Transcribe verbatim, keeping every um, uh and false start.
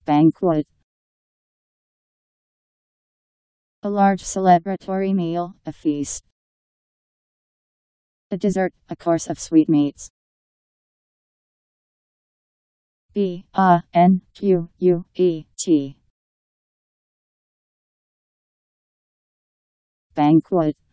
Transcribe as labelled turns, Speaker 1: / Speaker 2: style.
Speaker 1: Banquet. A large celebratory meal, a feast. A dessert, a course of sweetmeats. B A N Q U E T. Banquet.